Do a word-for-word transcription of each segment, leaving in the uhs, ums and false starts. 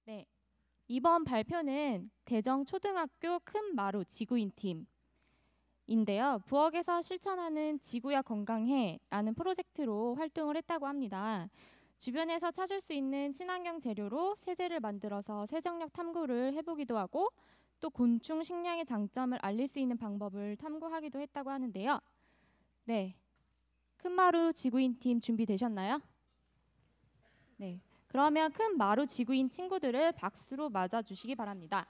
네, 이번 발표는 대정초등학교 큰마루 지구인 팀인데요. 부엌에서 실천하는 지구야 건강해라는 프로젝트로 활동을 했다고 합니다. 주변에서 찾을 수 있는 친환경 재료로 세제를 만들어서 세정력 탐구를 해보기도 하고 또 곤충 식량의 장점을 알릴 수 있는 방법을 탐구하기도 했다고 하는데요. 네, 큰마루 지구인 팀 준비되셨나요? 네. 그러면 큰 마루 지구인 친구들을 박수로 맞아주시기 바랍니다.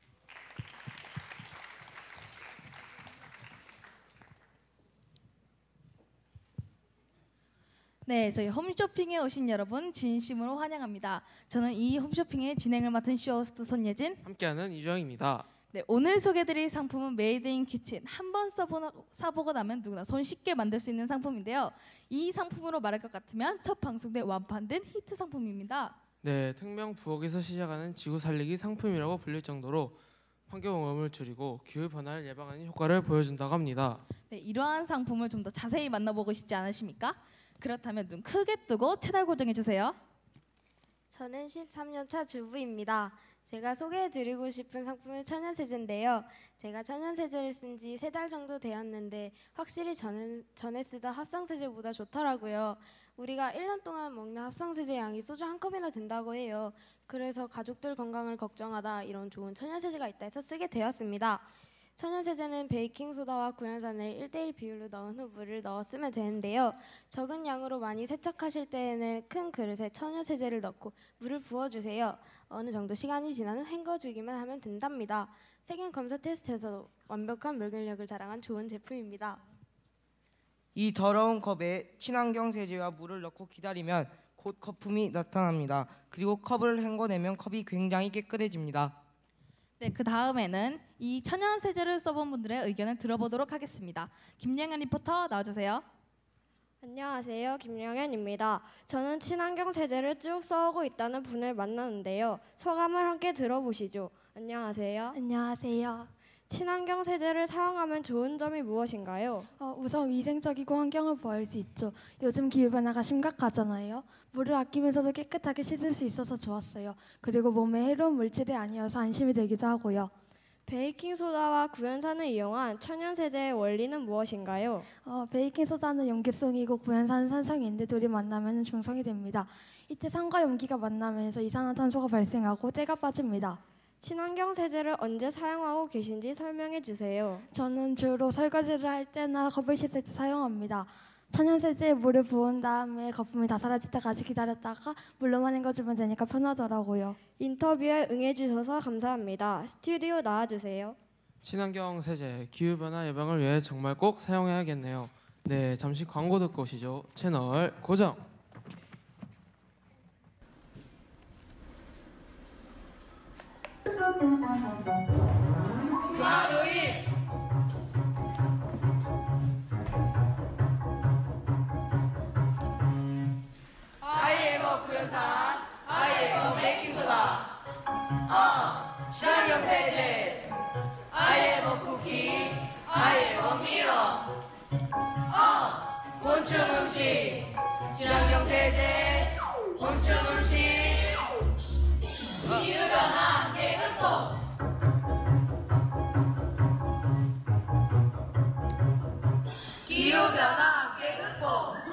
네, 저희 홈쇼핑에 오신 여러분 진심으로 환영합니다. 저는 이 홈쇼핑의 진행을 맡은 쇼호스트 손예진, 함께하는 이주영입니다. 네, 오늘 소개드릴 상품은 메이드 인 키친. 한번 사보고 나면 누구나 손 쉽게 만들 수 있는 상품인데요. 이 상품으로 말할 것 같으면 첫 방송 때 완판된 히트 상품입니다. 네, 특명 부엌에서 시작하는 지구 살리기 상품이라고 불릴 정도로 환경오염을 줄이고 기후 변화를 예방하는 효과를 보여준다고 합니다. 네, 이러한 상품을 좀 더 자세히 만나보고 싶지 않으십니까? 그렇다면 눈 크게 뜨고 채널 고정해 주세요. 저는 십삼 년 차 주부입니다. 제가 소개해드리고 싶은 상품은 천연세제인데요. 제가 천연세제를 쓴 지 세 달 정도 되었는데 확실히 저는 전에 쓰던 합성세제보다 좋더라고요. 우리가 일 년 동안 먹는 합성세제 양이 소주 한 컵이나 된다고 해요. 그래서 가족들 건강을 걱정하다 이런 좋은 천연세제가 있다 해서 쓰게 되었습니다. 천연세제는 베이킹소다와 구연산을 일 대 일 비율로 넣은 후 물을 넣어 쓰면 되는데요. 적은 양으로 많이 세척하실 때에는 큰 그릇에 천연세제를 넣고 물을 부어주세요. 어느 정도 시간이 지난 후 헹궈주기만 하면 된답니다. 세균 검사 테스트에서 완벽한 멸균력을 자랑한 좋은 제품입니다. 이 더러운 컵에 친환경 세제와 물을 넣고 기다리면 곧 거품이 나타납니다. 그리고 컵을 헹궈내면 컵이 굉장히 깨끗해집니다. 네, 그 다음에는 이 천연 세제를 써본 분들의 의견을 들어보도록 하겠습니다. 김영현 리포터 나와주세요. 안녕하세요, 김영현입니다. 저는 친환경 세제를 쭉 써오고 있다는 분을 만났는데요. 소감을 함께 들어보시죠. 안녕하세요. 안녕하세요. 친환경 세제를 사용하면 좋은 점이 무엇인가요? 어, 우선 위생적이고 환경을 보호할 수 있죠. 요즘 기후변화가 심각하잖아요. 물을 아끼면서도 깨끗하게 씻을 수 있어서 좋았어요. 그리고 몸에 해로운 물질이 아니어서 안심이 되기도 하고요. 베이킹소다와 구연산을 이용한 천연세제의 원리는 무엇인가요? 어, 베이킹소다는 염기성이고 구연산은 산성인데 둘이 만나면 중성이 됩니다. 이때 산과 염기가 만나면서 이산화탄소가 발생하고 때가 빠집니다. 친환경 세제를 언제 사용하고 계신지 설명해 주세요. 저는 주로 설거지를 할 때나 컵을 씻을 때 사용합니다. 천연세제에 물을 부은 다음에 거품이 다 사라질 때까지 기다렸다가 물로만 헹궈주면 되니까 편하더라고요. 인터뷰에 응해주셔서 감사합니다. 스튜디오 나와주세요. 친환경 세제, 기후 변화 예방을 위해 정말 꼭 사용해야겠네요. 네, 잠시 광고 듣고 오시죠. 채널 고정. 아이엠오 구연산, 아이엠오 베이킹소다, 어, 친환경 세제, 아이엠오 쿠키, 아이엠오 미러, 어, 곤충 음식, 친환경 세제, 곤충 음식, 기후변화 함께 극복. 기후변화 함께 극복.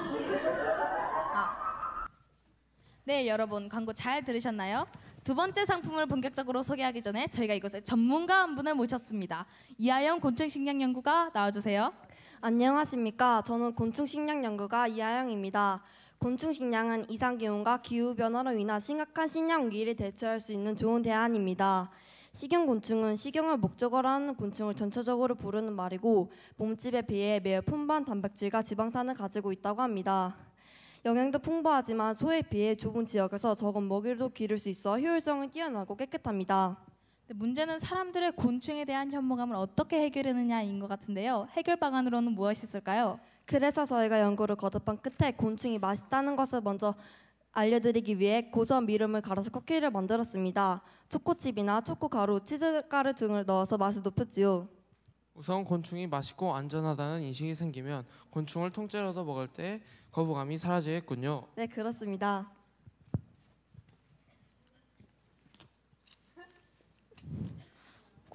네, 여러분 광고 잘 들으셨나요? 두 번째 상품을 본격적으로 소개하기 전에 저희가 이곳에 전문가 한 분을 모셨습니다. 이하영 곤충식량연구가 나와주세요. 안녕하십니까. 저는 곤충식량연구가 이하영입니다. 곤충식량은 이상기온과 기후변화로 인한 심각한 식량 위기를 대처할 수 있는 좋은 대안입니다. 식용곤충은 식용을 목적으로 하는 곤충을 전체적으로 부르는 말이고 몸집에 비해 매우 풍부한 단백질과 지방산을 가지고 있다고 합니다. 영양도 풍부하지만 소에 비해 좁은 지역에서 적은 먹이도 기를 수 있어 효율성은 뛰어나고 깨끗합니다. 문제는 사람들의 곤충에 대한 혐오감을 어떻게 해결하느냐인 것 같은데요. 해결 방안으로는 무엇이 있을까요? 그래서 저희가 연구를 거듭한 끝에 곤충이 맛있다는 것을 먼저 알려드리기 위해 고소한 미름을 갈아서 쿠키를 만들었습니다. 초코칩이나 초코가루, 치즈가루 등을 넣어서 맛을 높였지요. 우선 곤충이 맛있고 안전하다는 인식이 생기면 곤충을 통째로도 먹을 때 거부감이 사라지겠군요. 네, 그렇습니다.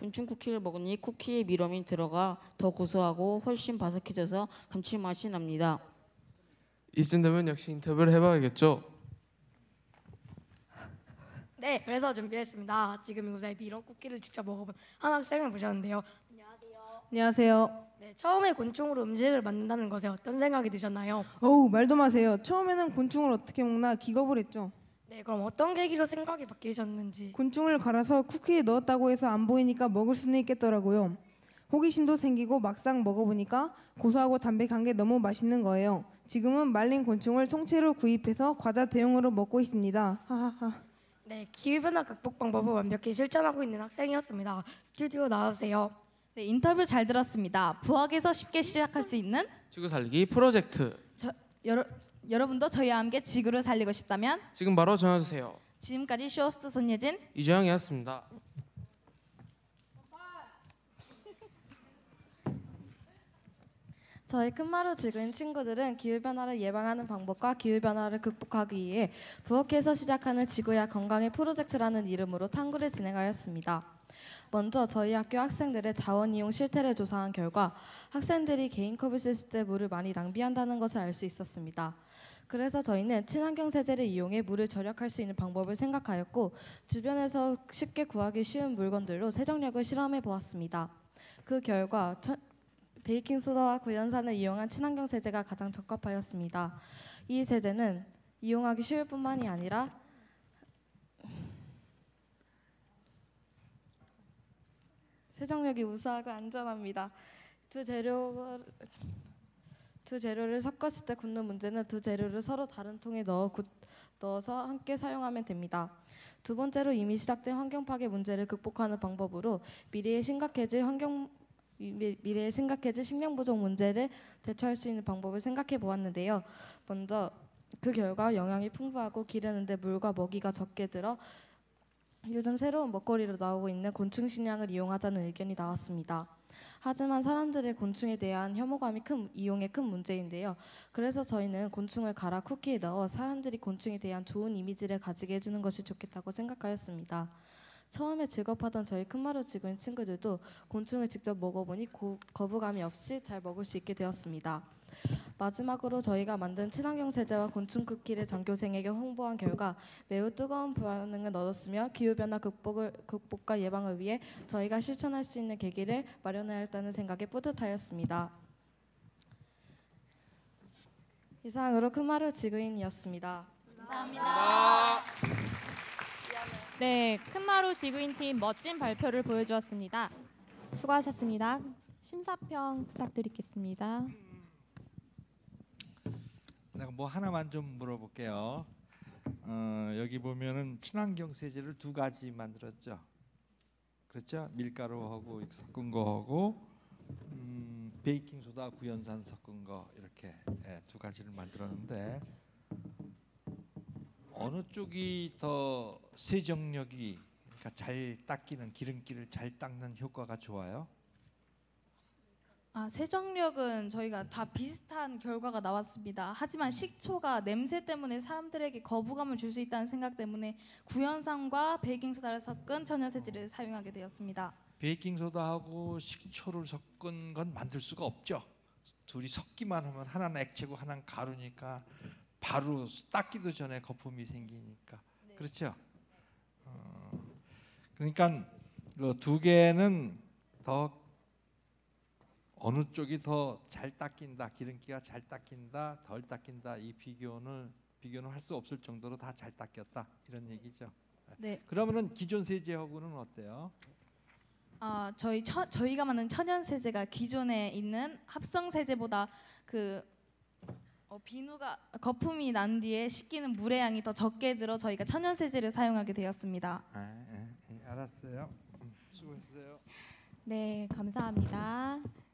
곤충 쿠키를 먹으니 쿠키에 미럼이 들어가 더 고소하고 훨씬 바삭해져서 감칠맛이 납니다. 이쯤 되면 역시 인터뷰를 해봐야겠죠. 네, 그래서 준비했습니다. 지금 이곳에 미럼 쿠키를 직접 먹어본 한 학생을 모셨는데요. 안녕하세요. 네, 처음에 곤충으로 음식을 만든다는 것에 어떤 생각이 드셨나요? 어우, 말도 마세요. 처음에는 곤충을 어떻게 먹나 기겁을 했죠. 네, 그럼 어떤 계기로 생각이 바뀌셨는지. 곤충을 갈아서 쿠키에 넣었다고 해서 안 보이니까 먹을 수는 있겠더라고요. 호기심도 생기고 막상 먹어보니까 고소하고 담백한 게 너무 맛있는 거예요. 지금은 말린 곤충을 통째로 구입해서 과자 대용으로 먹고 있습니다. 하하하. 네, 기후변화 극복 방법을 완벽히 실천하고 있는 학생이었습니다. 스튜디오 나와주세요. 네, 인터뷰 잘 들었습니다. 부엌에서 쉽게 시작할 수 있는 지구 살리기 프로젝트. 저, 여러, 여러분도 저희와 함께 지구를 살리고 싶다면 지금 바로 전화 주세요. 지금까지 쇼호스트 손예진, 이주영이었습니다. 저희 큰마루 지구인 친구들은 기후변화를 예방하는 방법과 기후변화를 극복하기 위해 부엌에서 시작하는 지구야 건강의 프로젝트라는 이름으로 탐구를 진행하였습니다. 먼저 저희 학교 학생들의 자원이용 실태를 조사한 결과 학생들이 개인 컵을 쓸 때 물을 많이 낭비한다는 것을 알 수 있었습니다. 그래서 저희는 친환경 세제를 이용해 물을 절약할 수 있는 방법을 생각하였고 주변에서 쉽게 구하기 쉬운 물건들로 세정력을 실험해 보았습니다. 그 결과 천, 베이킹소다와 구연산을 이용한 친환경 세제가 가장 적합하였습니다. 이 세제는 이용하기 쉬울 뿐만이 아니라 세정력이 우수하고 안전합니다. 두 재료 두 재료를 섞었을 때 굳는 문제는 두 재료를 서로 다른 통에 넣어 굳, 넣어서 함께 사용하면 됩니다. 두 번째로 이미 시작된 환경 파괴 문제를 극복하는 방법으로 미래에 심각해질 환경 미, 미래에 심각해질 식량 부족 문제를 대처할 수 있는 방법을 생각해 보았는데요. 먼저 그 결과 영양이 풍부하고 기르는데 물과 먹이가 적게 들어 요즘 새로운 먹거리로 나오고 있는 곤충 식량을 이용하자는 의견이 나왔습니다. 하지만 사람들의 곤충에 대한 혐오감이 큰 이용에 큰 문제인데요. 그래서 저희는 곤충을 갈아 쿠키에 넣어 사람들이 곤충에 대한 좋은 이미지를 가지게 해주는 것이 좋겠다고 생각하였습니다. 처음에 즐겁하던 저희 큰마루 지구인 친구들도 곤충을 직접 먹어보니 고, 거부감이 없이 잘 먹을 수 있게 되었습니다. 마지막으로 저희가 만든 친환경 세제와 곤충 쿠키를 전교생에게 홍보한 결과 매우 뜨거운 반응을 얻었으며 기후변화 극복을, 극복과 예방을 위해 저희가 실천할 수 있는 계기를 마련해야 했다는 생각에 뿌듯하였습니다. 이상으로 큰마루 지구인이었습니다. 감사합니다. 네, 큰마루 지구인팀 멋진 발표를 보여주었습니다. 수고하셨습니다. 심사평 부탁드리겠습니다. 내가 뭐 하나만 좀 물어볼게요. 어, 여기 보면은 친환경 세제를 두 가지 만들었죠. 그렇죠? 밀가루하고 섞은 거하고 음, 베이킹 소다, 구연산 섞은 거 이렇게 예, 두 가지를 만들었는데 어느 쪽이 더 세정력이 그러니까 잘 닦이는 기름기를 잘 닦는 효과가 좋아요? 아, 세정력은 저희가 다 비슷한 결과가 나왔습니다. 하지만 식초가 냄새 때문에 사람들에게 거부감을 줄 수 있다는 생각 때문에 구연산과 베이킹소다를 섞은 천연세제를 사용하게 되었습니다. 베이킹소다하고 식초를 섞은 건 만들 수가 없죠. 둘이 섞기만 하면 하나는 액체고 하나는 가루니까 바로 닦기도 전에 거품이 생기니까. 네. 그렇죠? 어, 그러니까 그 두 개는 더 어느 쪽이 더 잘 닦인다, 기름기가 잘 닦인다, 덜 닦인다 이 비교는 비교는 할 수 없을 정도로 다 잘 닦였다 이런 얘기죠. 네. 그러면은 기존 세제하고는 어때요? 아, 저희 처, 저희가 만든 천연 세제가 기존에 있는 합성 세제보다 그 어, 비누가 거품이 난 뒤에 식기는 물의 양이 더 적게 들어 저희가 천연 세제를 사용하게 되었습니다. 아, 예, 예, 알았어요. 수고했어요. 네, 감사합니다.